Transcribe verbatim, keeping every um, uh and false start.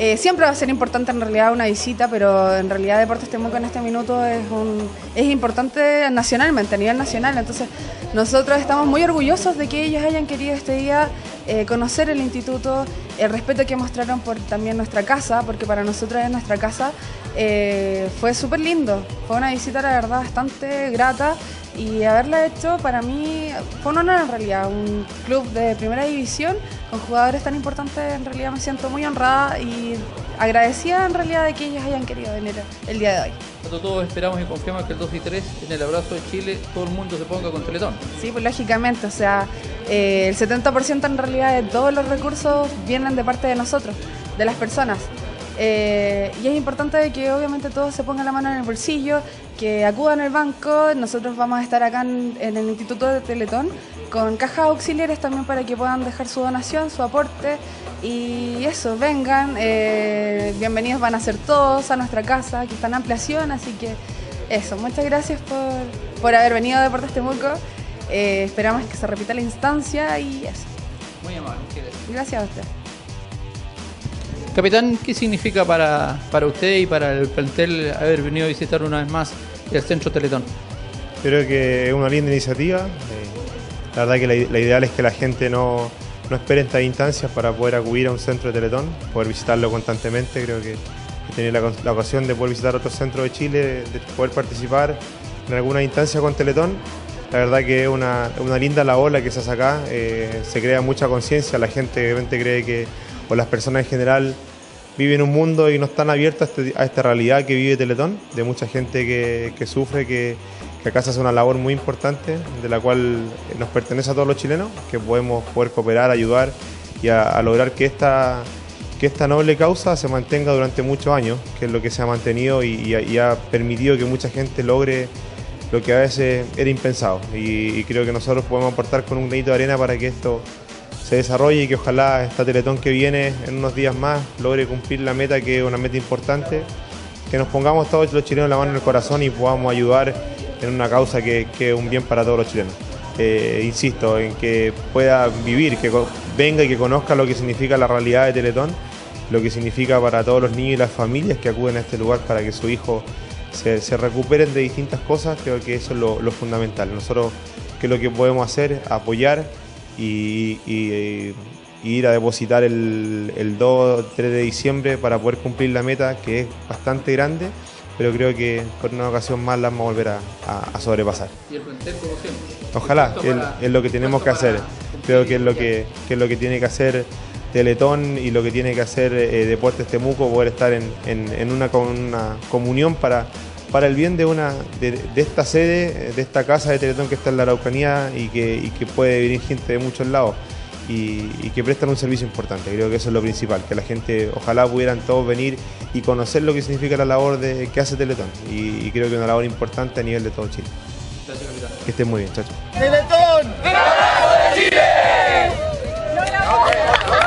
Eh, siempre va a ser importante en realidad una visita, pero en realidad Deportes Temuco en este minuto es, un, es importante nacionalmente, a nivel nacional. Entonces nosotros estamos muy orgullosos de que ellos hayan querido este día eh, conocer el instituto, el respeto que mostraron por también nuestra casa, porque para nosotros es nuestra casa. Eh, fue súper lindo, fue una visita la verdad bastante grata y haberla hecho para mí fue un honor en realidad, un club de primera división con jugadores tan importantes. En realidad me siento muy honrada y agradecida en realidad de que ellos hayan querido venir el día de hoy. Todos esperamos y confiamos que el dos y tres en el abrazo de Chile todo el mundo se ponga con Teletón. Sí, pues lógicamente, o sea, eh, el setenta por ciento en realidad de todos los recursos vienen de parte de nosotros, de las personas. Eh, y es importante que obviamente todos se pongan la mano en el bolsillo, que acudan al banco. Nosotros vamos a estar acá en, en el Instituto de Teletón con cajas auxiliares también para que puedan dejar su donación, su aporte. Y eso, vengan, eh, bienvenidos van a ser todos a nuestra casa, que está en ampliación, así que eso, muchas gracias por, por haber venido a Deportes Temuco. Eh, esperamos que se repita la instancia y eso. Muy amable, gracias. Gracias a usted. Capitán, ¿qué significa para, para usted y para el plantel haber venido a visitar una vez más el Centro Teletón? Creo que es una linda iniciativa. Eh, la verdad que la, la ideal es que la gente no, no espere estas instancias para poder acudir a un centro de Teletón, poder visitarlo constantemente. Creo que tener la, la ocasión de poder visitar otros centros de Chile, de poder participar en alguna instancia con Teletón. La verdad que es una, una linda labor la que se hace acá. Eh, se crea mucha conciencia, la gente obviamente cree que, o las personas en general, viven un mundo y no están abiertas a, este, a esta realidad que vive Teletón, de mucha gente que, que sufre, que, que acá se hace una labor muy importante, de la cual nos pertenece a todos los chilenos, que podemos poder cooperar, ayudar y a, a lograr que esta, que esta noble causa se mantenga durante muchos años, que es lo que se ha mantenido y, y, y ha permitido que mucha gente logre lo que a veces era impensado. Y, y creo que nosotros podemos aportar con un granito de arena para que esto se desarrolle y que ojalá esta Teletón que viene en unos días más logre cumplir la meta, que es una meta importante, que nos pongamos todos los chilenos la mano en el corazón y podamos ayudar en una causa que, que es un bien para todos los chilenos. Eh, insisto, en que pueda vivir, que venga y que conozca lo que significa la realidad de Teletón, lo que significa para todos los niños y las familias que acuden a este lugar para que su hijo se, se recuperen de distintas cosas. Creo que eso es lo, lo fundamental. Nosotros, ¿qué es lo que podemos hacer? Apoyar y, y, y ir a depositar el, el dos o tres de diciembre para poder cumplir la meta, que es bastante grande, pero creo que por una ocasión más la vamos a volver a, a, a sobrepasar. ¿Y el plantel como siempre? Ojalá, es, es lo que tenemos que hacer. Creo que es lo que, que es lo que tiene que hacer Teletón y lo que tiene que hacer eh, Deportes Temuco, poder estar en, en, en una, una comunión para, para el bien de, una, de, de esta sede, de esta casa de Teletón que está en la Araucanía y que, y que puede venir gente de muchos lados y, y que prestan un servicio importante. Creo que eso es lo principal, que la gente, ojalá pudieran todos venir y conocer lo que significa la labor de, que hace Teletón, y, y creo que es una labor importante a nivel de todo Chile. Gracias, capitán. Que estén muy bien, chao, chao. ¡Teletón! ¡Bravo de Chile!